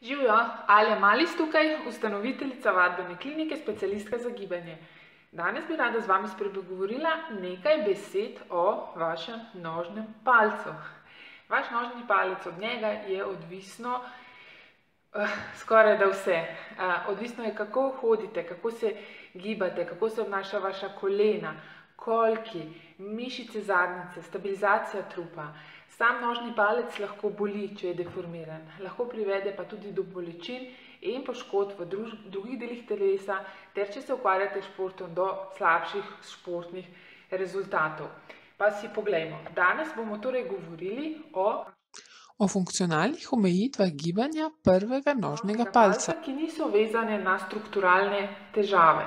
Živjo, Alja Malis tukaj, ustanoviteljica vadbene klinike, specialistka za gibanje. Danes bi rada z vami spregovorila nekaj besed o vašem nožnem palcu. Vaš nožni palec, od njega je odvisno skoraj da vse. Odvisno je, kako hodite, kako se gibate, kako se obnaša vaša kolena, kolki, mišice zadnjice, stabilizacija trupa. Sam nožni palec lahko boli, če je deformiran, lahko privede pa tudi do bolečin in poškodb v drugih delih telesa, ter če se ukvarjate s športom, do slabših športnih rezultatov. Pa si poglejmo. Danes bomo torej govorili o funkcionalnih omejitvah gibanja prvega nožnega palca, ki niso vezane na strukturalne težave.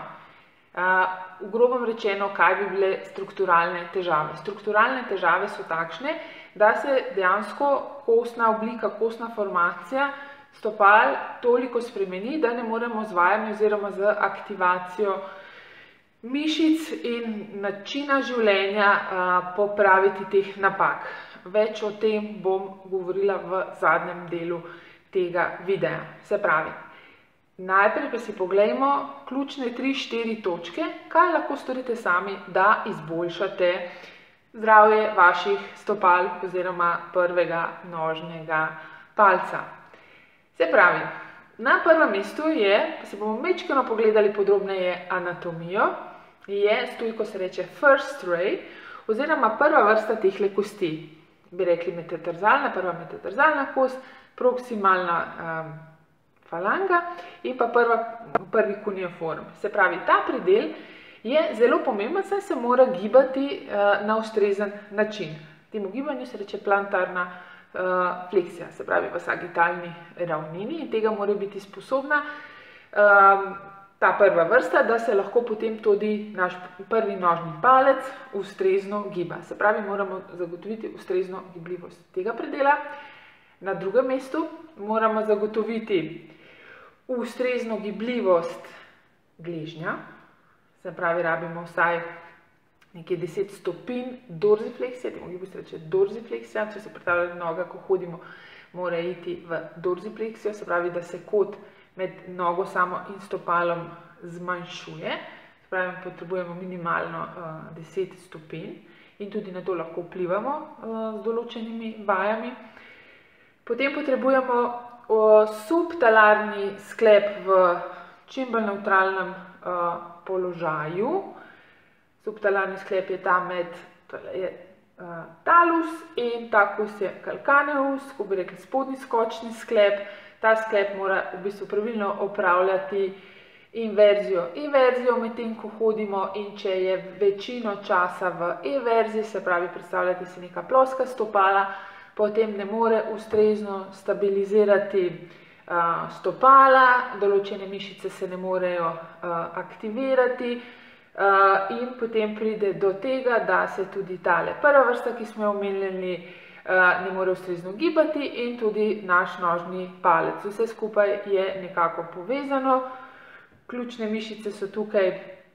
V grobem rečeno, kaj bi bile strukturalne težave? Strukturalne težave so takšne, da se dejansko kostna oblika, kostna formacija stopal toliko spremeni, da ne moremo z vajami oziroma z aktivacijo mišic in načina življenja popraviti teh napak. Več o tem bom govorila v zadnjem delu tega videa. Se pravi, najprej pa si poglejmo ključne 3-4 točke, kaj lahko storite sami, da izboljšate zdravje vaših stopal oziroma prvega nožnega palca. Se pravi, na prvem mestu je, pa si bomo majčkeno pogledali podrobneje anatomijo, je stojko se reče first ray oziroma prva vrsta tehle kosti. Bi rekli metatarzalna, prva metatarzalna kost, proksimalna falanga in pa prvi cuneiform. Se pravi, ta predel je zelo pomemben, saj se mora gibati na ustrezen način. Temu gibanju se reče plantarna fleksija, se pravi v sagitalni ravnini, in tega mora biti sposobna ta prva vrsta, da se lahko potem tudi naš prvi nožni palec ustrezno giba. Se pravi, moramo zagotoviti ustrezno gibljivost tega predela. Na drugem mestu moramo zagotoviti ustrezno gibljivost gležnja. Se pravi, rabimo vsaj nekje 10 stopinj dorzifleksije, temu gibu se reče dorzifleksija, če se predstavljate noga, ko hodimo, mora iti v dorzifleksijo, se pravi, da se kot med nogo samo in stopalom zmanjšuje, se pravi, potrebujemo minimalno 10 stopinj in tudi na to lahko vplivamo z določenimi vajami. Potem potrebujemo subtalarni sklep v čim bolj nevtralnem položaju. Subtalarni sklep je tam med talus in takus je calcaneus, ko bi rekli spodnji skočni sklep. Ta sklep mora v bistvu pravilno opravljati inverzijo medtem, ko hodimo, in če je večino časa v everziji, se pravi, predstavljate si neka ploska stopala, potem ne more ustrezno stabilizirati stopala, določene mišice se ne morejo aktivirati in potem pride do tega, da se tudi tale prva vrsta, ki smo jo omenili, ne more ustrezno gibati in tudi naš nožni palec. Vse skupaj je nekako povezano. Ključne mišice so tukaj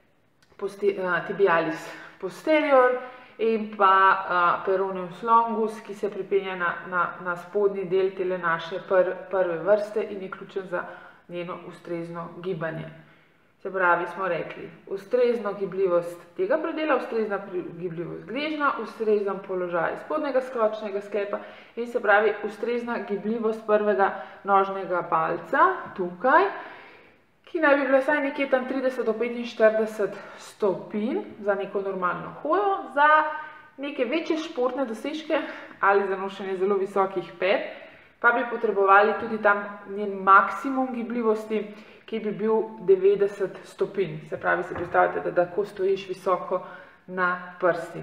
tibialis posterior in pa peroneus longus, ki se pripenja na spodnji del tele naše prve vrste in je ključen za njeno ustrezno gibanje. Se pravi, smo rekli, ustrezno gibljivost tega predela, ustrezna gibljivost gležnja, ustrezen položaj spodnjega skočnega sklepa in se pravi, ustrezna gibljivost prvega nožnega palca tukaj, ki naj bi bila vsaj nekje tam 30 do 45 stopinj za neko normalno hojo, za neke večje športne dosežke ali za nošenje zelo visokih pet, pa bi potrebovali tudi tam njen maksimum gibljivosti, ki bi bil 90 stopinj. Se pravi, si predstavljate, da ko stojiš visoko na prstih.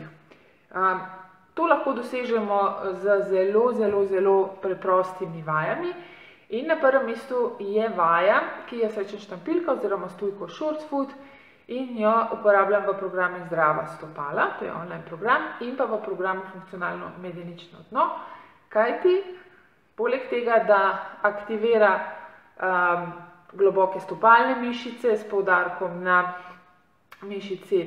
To lahko dosežemo z zelo preprostimi vajami. In na prvem mestu je vaja, ki je srečen štampilka oziroma stojko short foot in jo uporabljam v programih Zdrava stopala, to je online program, in pa v programu Funkcionalno medenično dno, kajti poleg tega, da aktivira globoke stopalne mišice s poudarkom na mišici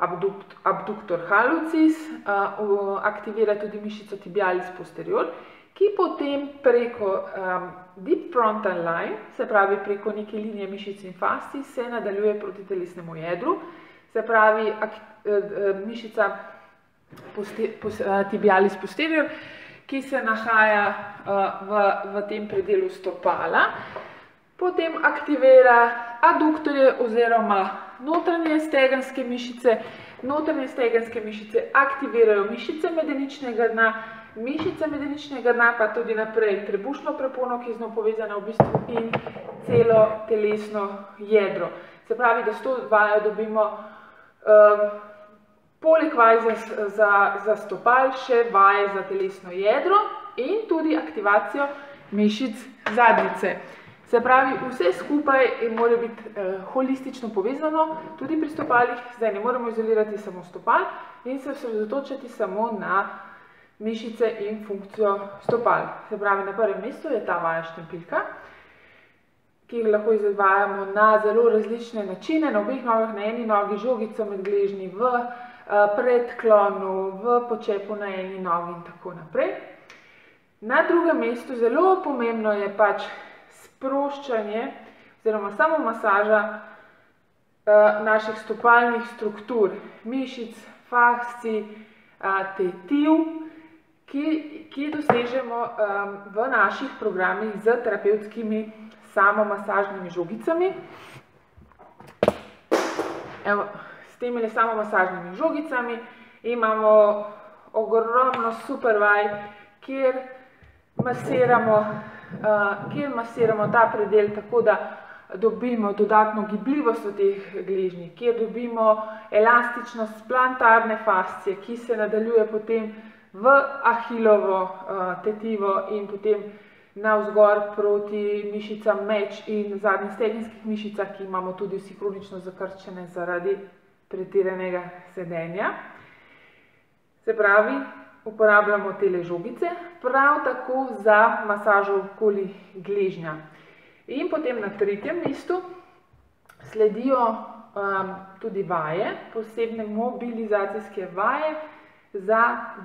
abductor hallucis, aktivira tudi mišico tibialis posterior, ki potem preko deep frontal line, se pravi preko neke linije mišic in fascij, se nadaljuje proti telesnemu jedru, se pravi mišica tibialis posterior, ki se nahaja v tem predelu stopala, potem aktivira aduktorje oziroma notranje stegenske mišice. Notranje stegenske mišice aktivirajo mišice medeničnega dna, mišice medeničnega dna pa tudi naprej trebušno prepono, ki je z njo povezana v bistvu, in celo telesno jedro. Se pravi, da s to vajo dobimo poleg vaj za stopal še vaje za telesno jedro in tudi aktivacijo mišic zadnjice. Se pravi, vse skupaj mora biti holistično povezano, tudi pri stopalih. Zdaj ne moramo izolirati samo stopal in se osredotočiti samo na mišice in funkcijo stopal. Se pravi, na prvem mestu je ta vaja štempilka, ki jih lahko izvajamo na zelo različne načine, na obeh nogah, na eni nogi, žogico med gležnji, v predklonu, v počepu na eni nogi in tako naprej. Na drugem mestu zelo pomembno je pač sproščanje oziroma samo masaža naših stopalnih struktur, mišic, fascij, tetiv, ki dosežemo v naših programih z terapevtskimi samomasažnimi žogicami. Evo, s temi samomasažnimi žogicami imamo ogromno super vaj, kjer masiramo ta predel tako, da dobimo dodatno gibljivost v teh gležnjih, kjer dobimo elastičnost plantarne fascije, ki se nadaljuje potem v ahilovo tetivo in potem navzgor proti mišicam meč in zadnjih stegenskih mišicah, ki imamo tudi vsi kronično zakrčene zaradi pretiranega sedenja. Se pravi, uporabljamo tele žogice, prav tako za masažo okoli gležnja. In potem na tretjem mestu sledijo tudi vaje, posebne mobilizacijske vaje za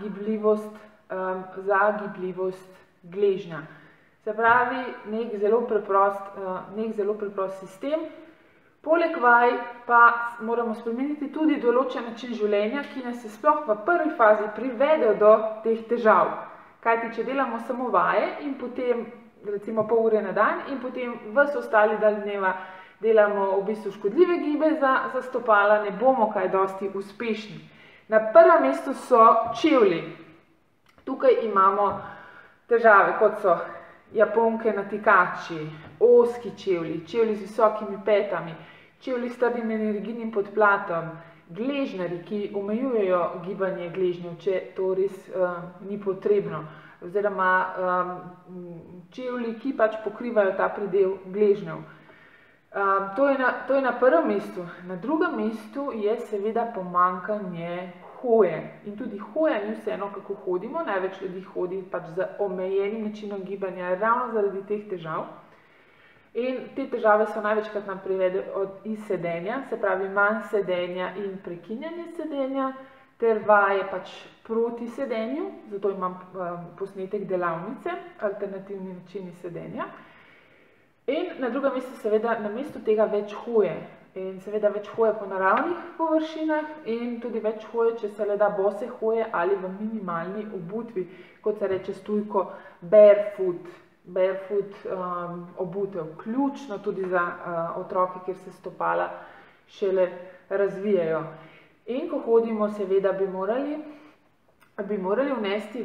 gibljivost gležnja. Se pravi, nek zelo preprost sistem. Poleg vaj pa moramo spremeniti tudi določen način življenja, ki nas je sploh v prvi fazi privedel do teh težav. Kajti, če delamo samo vaje in potem recimo pol ure na dan in potem ves ostali del dneva delamo v bistvu škodljive gibe za stopala, ne bomo kaj dosti uspešni. Na prvem mestu so čevlji. Tukaj imamo težave, kot so japonke natikači, ozki čevlji, čevlji z visokimi petami, čevlji s trdim energijnim podplatom, gležnarji, ki omejujejo gibanje gležnjev, če to res ni potrebno, oziroma čevlji, ki pač pokrivajo ta predel gležnjev. To je na prvem mestu. Na drugem mestu je seveda pomanjkanje hoje. In tudi hoja ni vseeno, kako hodimo. Največ ljudi hodi pač z omejenim načinom gibanja ravno zaradi teh težav. In te težave so največkrat nam privede iz sedenja, se pravi manj sedenja in prekinjanje sedenja, ter vaje pač proti sedenju, zato imam posnetek delavnice, alternativni načini sedenja. In na drugem mestu seveda na mestu tega več hoje. In seveda več hoje po naravnih površinah in tudi več hoje, če se le da bose hoje ali v minimalni obutvi, kot se reče s tujko barefoot obutev. Ključno tudi za otroke, kjer se stopala šele razvijajo. In ko hodimo, seveda bi morali vnesti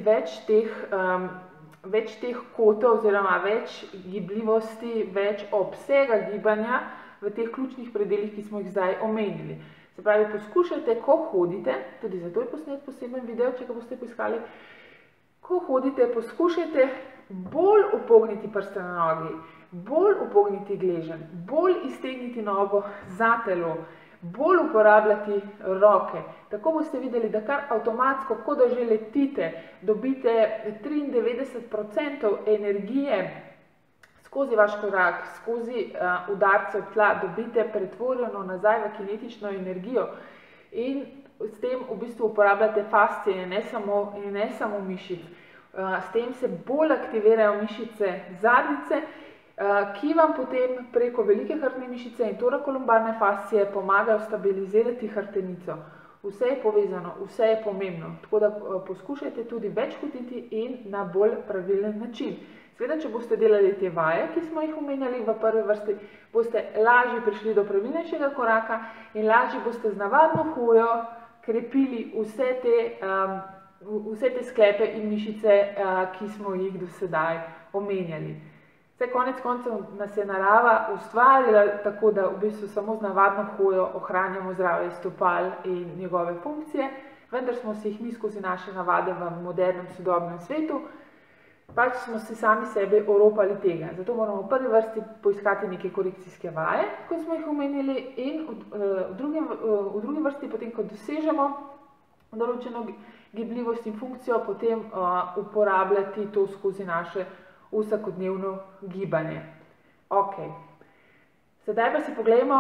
več teh kotov oziroma več gibljivosti, več obsega gibanja v teh ključnih predelih, ki smo jih zdaj omenili. Se pravi, poskušajte, ko hodite, tudi zato je posnet poseben video, če ga boste poiskali, ko hodite, poskušajte bolj upogniti prste na nogi, bolj upogniti gleženj, bolj iztegniti nogo za telo, bolj uporabljati roke. Tako boste videli, da kar avtomatsko, ko da že letite, dobite 93% energije skozi vaš korak, skozi udarce v tla, dobite pretvorjeno nazaj v kinetično energijo in s tem v bistvu uporabljate fascije, ne samo mišic. S tem se bolj aktivirajo mišice zadnjice, ki vam potem preko velike hrbtne mišice in torakolumbarne fascije pomagajo stabilizirati hrbtenico. Vse je povezano, vse je pomembno, tako da poskušajte tudi več hoditi in na bolj pravilen način. Seveda, če boste delali te vaje, ki smo jih omenjali v prvi vrsti, boste lažje prišli do pravilnejšega koraka in lažje boste z navadno hojo krepili vse te sklepe in mišice, ki smo jih do sedaj omenjali. Vse konec koncev nas je narava ustvarila tako, da v bistvu samo z navadno hojo ohranjamo zdravje stopal in njegove funkcije, vendar smo si jih mi skozi naše navade v modernem sodobnem svetu, pač smo si sami sebe oropali tega. Zato moramo v prvi vrsti poiskati neke korekcijske vaje, kot smo jih omenili, in v drugi vrsti, potem, ko dosežemo določeno gibljivost in funkcijo, potem uporabljati to skozi naše vsakodnevno gibanje. Ok. Sedaj pa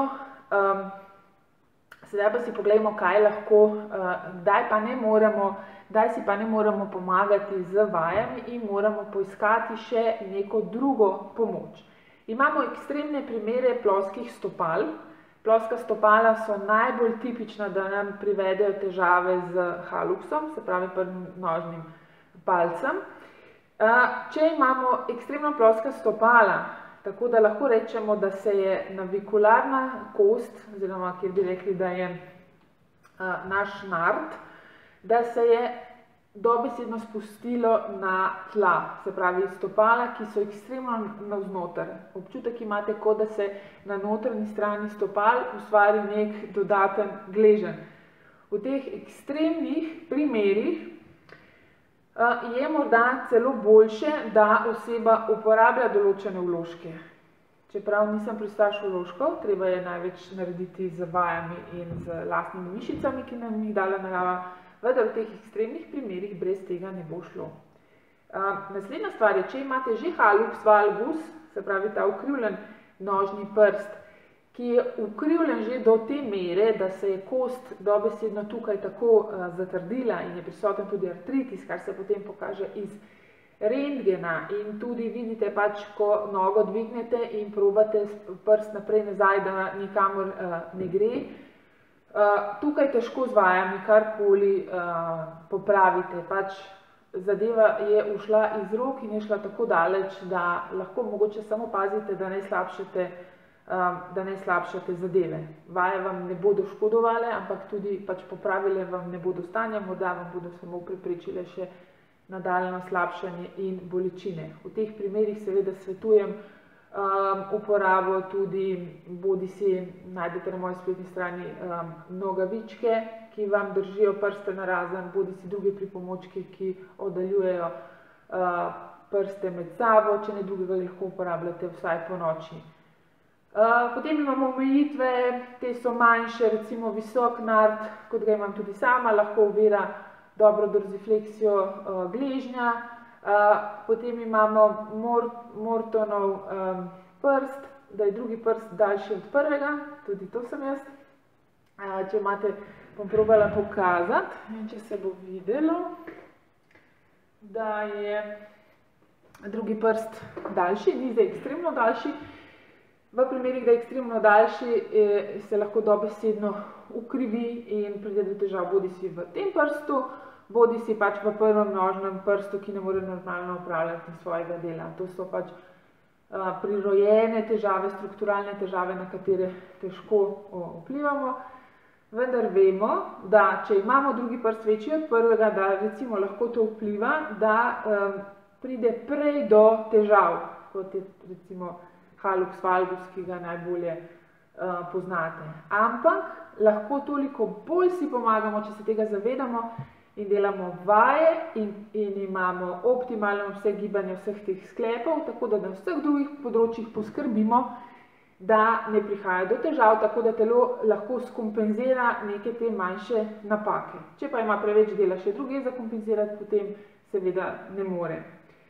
si poglejmo, kaj lahko, kdaj si pa ne moremo pomagati z vajami in moramo poiskati še neko drugo pomoč. Imamo ekstremne primere ploskih stopal. Ploska stopala so najbolj tipična, da nam privedejo težave z haluksom, se pravi prvim nožnim palcem. Če imamo ekstremno ploska stopala, tako da lahko rečemo, da se je navikularna kost, oziroma kjer bi rekli, da je naš nard, da se je dobesedno spustilo na tla, se pravi stopala, ki so ekstremno navznoter. Občutek imate, kot da se na notranji strani stopal ustvari nek dodaten gleženj. V teh ekstremnih primerih je morda celo boljše, da oseba uporablja določene vložke. Čeprav nisem pristaš vložkov, treba je največ narediti z vajami in z lastnimi mišicami, ki nam jih dala narava, vendar v teh ekstremnih primerih brez tega ne bo šlo. Naslednja stvar je, če imate že halux valgus, se pravi ta ukrivljen nožni prst, ki je ukrivljen že do te mere, da se je kost dobesedno tukaj tako zatrdila in je prisoten tudi artritis, kar se potem pokaže iz rentgena in tudi vidite pač, ko nogo dvignete in probate prst naprej nazaj, da nikamor ne gre. Tukaj težko z vajami karkoli popravite, pač zadeva je ušla iz rok in je šla tako daleč, da lahko mogoče samo pazite, da ne slabšate zadeve. Vaje vam ne bodo škodovale, ampak tudi pač popravile vam ne bodo stanja, morda vam bodo samo preprečile še nadaljnjo slabšanje in bolečine. V teh primerih seveda svetujem uporabo tudi, bodisi najdete na moji spletni strani nogavičke, ki vam držijo prste narazen, bodisi druge pripomočke, ki oddaljujejo prste med sabo, če ne drugega lahko uporabljate vsaj po noči. Potem imamo omejitve, te so manjše, recimo visok nard, kot ga imam tudi sama, lahko ovira dobro dorsifleksijo gležnja. Potem imamo Mortonov prst, da je drugi prst daljši od prvega, tudi to sem jaz. Če imate, bom probala pokazati, če se bo videlo, da je drugi prst daljši, ni zdaj ekstremno daljši. V primerih, da je ekstremno daljši, se lahko dobesedno ukrivi in pride do težav bodisi v tem prstu, bodisi pač v prvem nožnem prstu, ki ne more normalno opravljati svojega dela. To so pač prirojene težave, strukturalne težave, na katere težko vplivamo. Vendar vemo, da če imamo drugi prst večji od prvega, da recimo lahko to vpliva, da pride prej do težav, kot je recimo halux valgus, ki ga najbolje poznate. Ampak lahko toliko bolj si pomagamo, če se tega zavedamo in delamo vaje in imamo optimalen obseg gibanja vseh teh sklepov, tako da na vseh drugih področjih poskrbimo, da ne prihaja do težav, tako da telo lahko skompenzira neke te manjše napake. Če pa ima preveč dela še druge zakompenzirati, potem seveda ne more.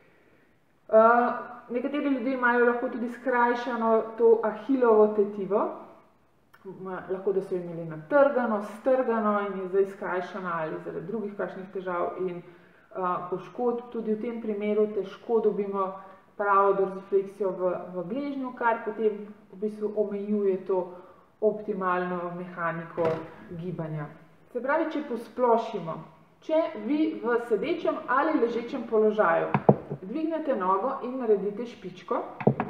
Nekateri ljudje imajo lahko tudi skrajšano to ahilovo tetivo, lahko da so imeli natrgano, strgano in je zdaj skrajšana ali zaradi drugih kakšnih težav in poškodb. Tudi v tem primeru težko dobimo pravo dorsifleksijo v gležnju, kar potem v bistvu omejuje to optimalno mehaniko gibanja. Se pravi, če posplošimo, če vi v sedečem ali ležečem položaju dvignete nogo in naredite špičko,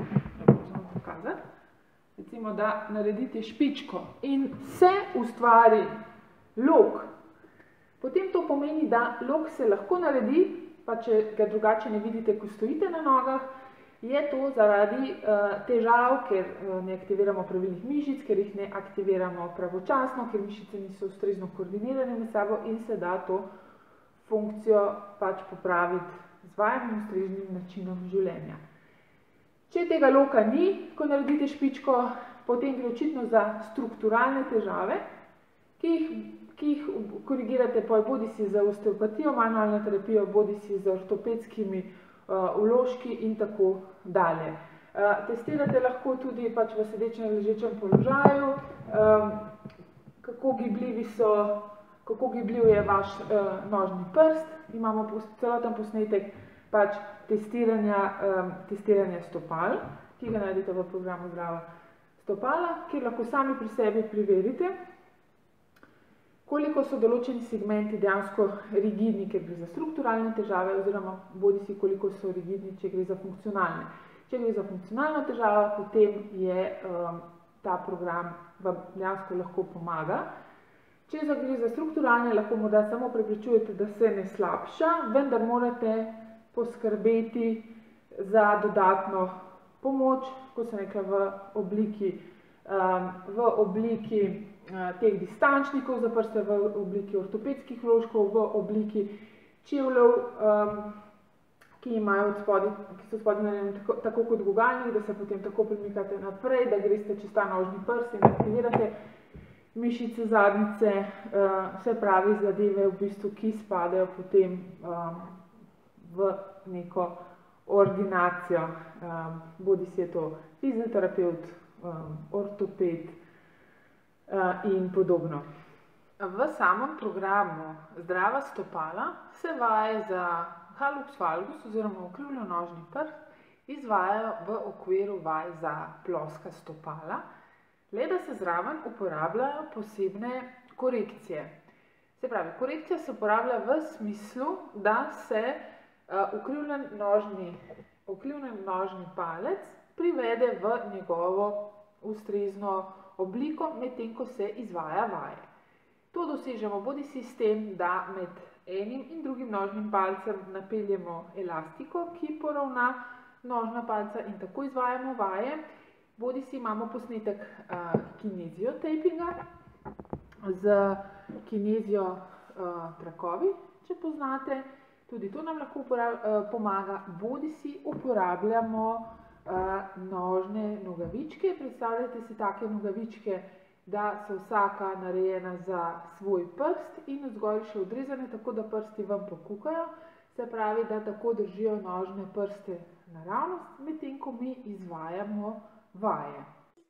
recimo, da naredite špičko in se ustvari lok, potem to pomeni, da lok se lahko naredi, pa če ga drugače ne vidite, ko stojite na nogah, je to zaradi težav, ker ne aktiviramo pravilnih mišic, ker jih ne aktiviramo pravočasno, ker mišice niso ustrezno koordinirane med sabo in se da to funkcijo pač popraviti z vajenim ustreznim načinom življenja. Če tega loka ni, ko naredite špičko, potem gre očitno za strukturalne težave, ki jih korigirate bodisi z osteopatijo, manualno terapijo, bodisi z ortopedskimi vložki in tako dalje. Testirate lahko tudi pač v sedečem in ležečem položaju, kako gibljiv je vaš nožni prst. Imamo celoten posnetek pač testiranja stopal, ki ga najdete v programu Zdrava stopala, kjer lahko sami pri sebi preverite, koliko so določeni segmenti dejansko rigidni, ker gre za strukturalne težave, oziroma bodisi koliko so rigidni, če gre za funkcionalne. Če gre za funkcionalno težavo, potem je ta program vam dejansko lahko pomaga. Če gre za strukturalne, lahko morda samo preprečujete, da se ne slabša, vendar morate poskrbeti za dodatno pomoč, kot sem rekla, v obliki teh distančnikov za prste, v obliki ortopedskih vložkov, v obliki čevljev, ki so spodaj narejeni tako kot gugalnik, da se potem tako premikate naprej, da greste čez ta nožni prst in aktivirate mišice zadnjice, vse pravi zadeve, v bistvu, ki spadajo potem v neko ordinacijo, bodisi je to fizioterapevt, ortoped in podobno. V samem programu Zdrava stopala se vaje za hallux valgus oziroma ukrivljen-nožni prst izvajajo v okviru vaj za ploska stopala, le da se zraven uporabljajo posebne korekcije. Se pravi, korekcija se uporablja v smislu, da se ukrivljen nožni palec privede v njegovo ustrezno obliko, medtem ko se izvaja vaje. To dosežemo bodisi s tem, da med enim in drugim nožnim palcem napeljemo elastiko, ki poravna nožna palca in tako izvajamo vaje, bodisi imamo posnetek kineziotapinga z kinezio trakovi, če poznate. Tudi to nam lahko pomaga, bodisi uporabljamo nožne nogavičke. Predstavljajte si take nogavičke, da so vsaka narejena za svoj prst in odzgor še odrezane, tako da prsti vam pokukajo. Se pravi, da tako držijo nožne prste naravnost, medtem ko mi izvajamo vaje.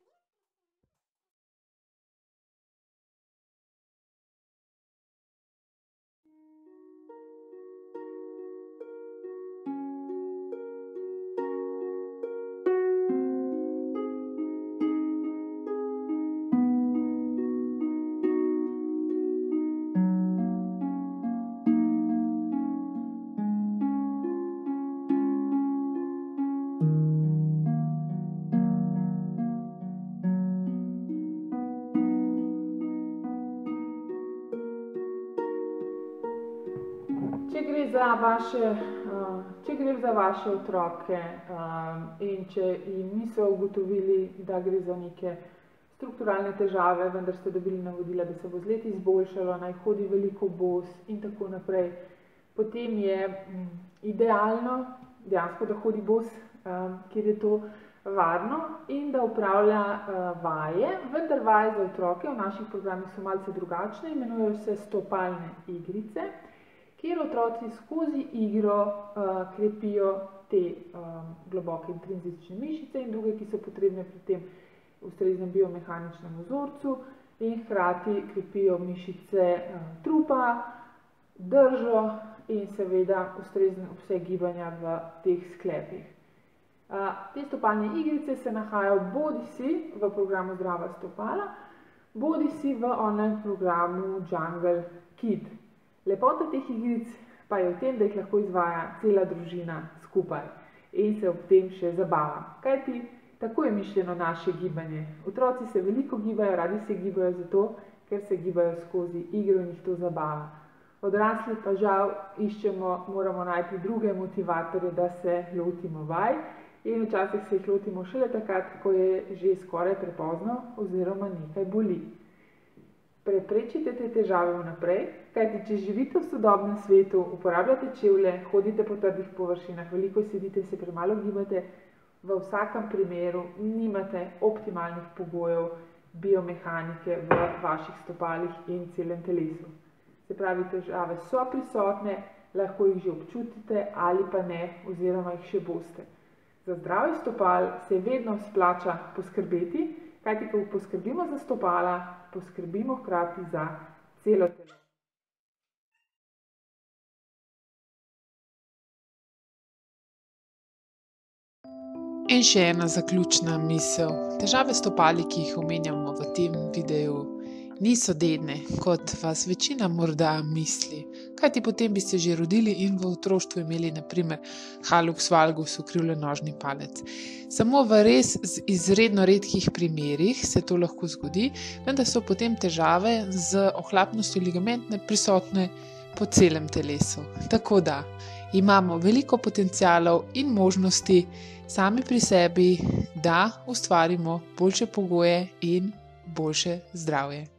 Če gre za vaše otroke in če jim niso ugotovili, da gre za neke strukturalne težave, vendar ste dobili navodila, da se bo z leti izboljšalo, naj hodi veliko bos in tako naprej, potem je idealno dejansko, da hodi bos, kjer je to varno in da upravlja vaje, vendar vaje za otroke v naših programih so malce drugačne, imenujejo se stopalne igrice, kjer otroci skozi igro krepijo te globoke intrinzične mišice in druge, ki so potrebne pri tem ustreznem biomehaničnem vzorcu in hkrati krepijo mišice trupa, držo in seveda ustrezen obseg gibanja v teh sklepih. Te stopalne igrice se nahajajo bodisi v programu Zdrava stopala, bodisi v online programu Jungle Kit. Lepota teh igric pa je v tem, da jih lahko izvaja cela družina skupaj in se ob tem še zabava. Kajti tako je mišljeno naše gibanje. Otroci se veliko gibajo, radi se gibajo zato, ker se gibajo skozi igro in jih to zabava. Odrasli pa žal moramo najti druge motivatorje, da se lotimo vaj in včasih se jih lotimo šele takrat, ko je že skoraj prepozno oziroma nekaj boli. Preprečite te težave vnaprej, kajti če živite v sodobnem svetu, uporabljate čevlje, hodite po trdih površinah, veliko sedite, se premalo gibate, v vsakem primeru nimate optimalnih pogojev biomehanike v vaših stopalih in celem telesu. Se pravi, težave so prisotne, lahko jih že občutite ali pa ne, oziroma jih še boste. Za zdravje stopal se vedno splača poskrbeti, kajti ko poskrbimo za stopala, poskrbimo hkrati za celo telo. In še ena zaključna misel. Težave stopali, ki jih omenjamo v tem videu, niso dedne, kot vas večina morda misli. Kajti potem bi se že rodili in v otroštvu imeli na primer hallux valgus, ukrivljen nožni palec. Samo v res izredno redkih primerih se to lahko zgodi, vendar so potem težave z ohlapnostjo ligamentne prisotne po celem telesu. Tako da imamo veliko potencialov in možnosti sami pri sebi, da ustvarimo boljše pogoje in boljše zdravje.